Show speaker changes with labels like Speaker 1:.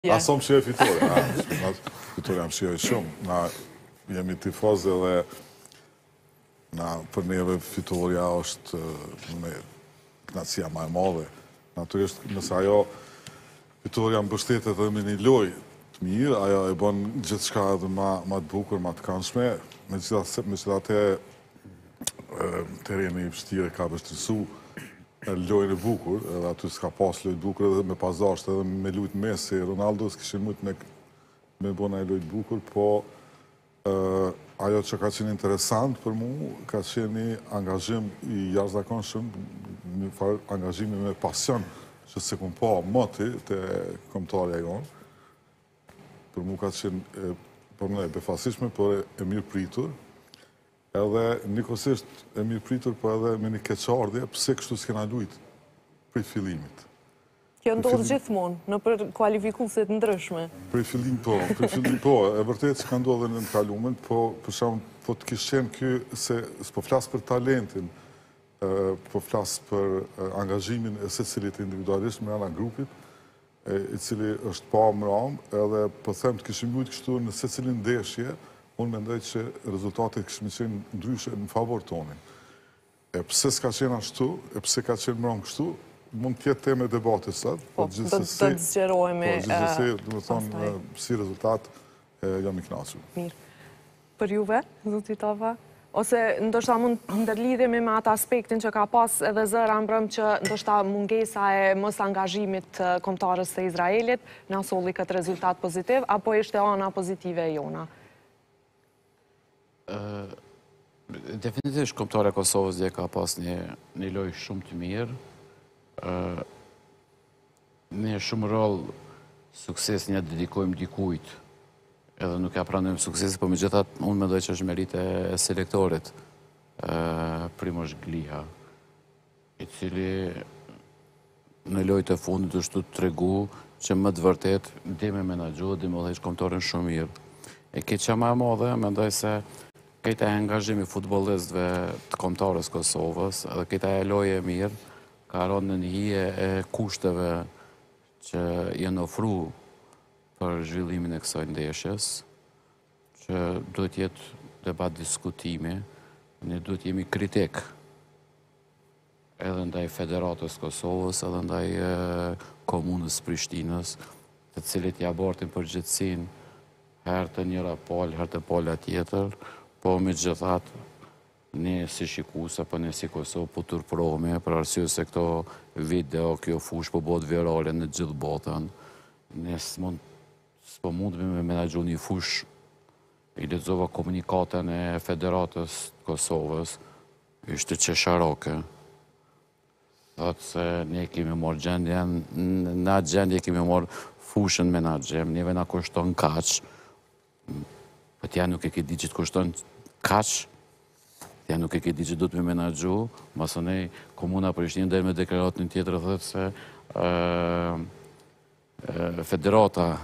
Speaker 1: Asom që e fitore. Fitore jam që e shumë. Na jemi tifozë dhe për neve fitoria është me knatësia ma e madhe. Naturisht, nëse ajo fitoria mbështetet edhe me një lojë të mirë, ajo e bën gjithë shka edhe ma të bukur, ma të këndshme. Megjithatë tereni i vështirë ka vështirësu lojën e bukur, edhe aty s'ka pas lojë bukur edhe me pasdasht, edhe me lujtë Messi, Ronaldo s'kishin mujtë me bona e lojtë bukur, po ajo që ka qenë interesant për mu, ka qenë një angazhim i jashtëzakonshëm, një farë angazhimi me pasion, që se kum pa moti të kombëtarja jonë. Për mu ka qenë, për më e befasishme, por e mirë pritur, edhe njëkohësisht e mirë pritur, po edhe me një keqardhje, pse kështu s'kena lujtë prej fillimit.
Speaker 2: Kjo ndodhë gjithmonë, në për kualifikuset ndryshme.
Speaker 1: Prej fillim po, e vërtet që ka ndodhë në kalumen, po për shumë, po të kishë qenë kjo, se s'po flasë për talentin, po flasë për angazhimin e se cilit individualisht me ana grupit, i cili është pa më ramë, edhe po them të kishim lujtë kështu në se cilin ndeshje, unë mendoj që rezultatet kishmi qenë ndryshe në favor tonin. E pse s'ka qenë ashtu, e pse ka qenë mëron kështu, mund tjetë teme debate sëtë,
Speaker 2: po gjithësësi... Do të zgjerojme...
Speaker 1: Po gjithësësi, dhe me thonë, si rezultat, jam i knaqur.
Speaker 2: Mirë. Për juve, zoti Tova? Ose ndoshta mund ndërlidhemi me atë aspektin që ka pas edhe zëra mbrëm që ndoshta mungesa e mos angazhimit kombëtarës së Izraelit na solli këtë rezultat pozitiv, apo ishte ana pozitive e jona?
Speaker 3: Definitivisht kombëtarja e Kosovës dhe ka pas një lojë shumë të mirë. Ne shumë rol sukses një dedikojmë dikujt, edhe nuk ja pranojmë sukses, po me gjithat unë mendoj që është merit e selektorit Primož Gliha, i cili në lojët e fundit është të tregu që më të vërtet dhe me menagju, dhe me dhejsh kombëtarën shumë mirë. E këtë që ma e modhe, mendoj se këta e angazhimi futbolistëve të kombëtarës Kosovës, edhe këta e loje e mirë, ka rënë në një hije e kushteve që jenë ofru për zhvillimin e kësaj ndeshjes, që duhet jetë debat diskutimi, ne duhet jemi kritik edhe ndaj Federatës Kosovës, edhe ndaj komunës Prishtinës, të cilit ja bortin përgjithsin herë të njëra palë, herë të palë tjetër, po me gjithat ne si shikusa, po ne si Kosovë po turprohemi, për arsye se këto video, kjo fush po bëhet virale në gjithë botën, ne s'po mundemi me menagju një fush. I lexova komunikatën e Federatës Kosovës, ishte qesharoke. Thotë se ne kemi marrë gjendjen, në atë gjendje kemi marrë fushën menaxhem, neve na kushton kaq, po t'ja nuk e ke di që të kushton kaq, t'ja nuk e ke di që do të me menagju, masënej Komuna Prishtinë dhe me deklaratën tjetër thotë se Federata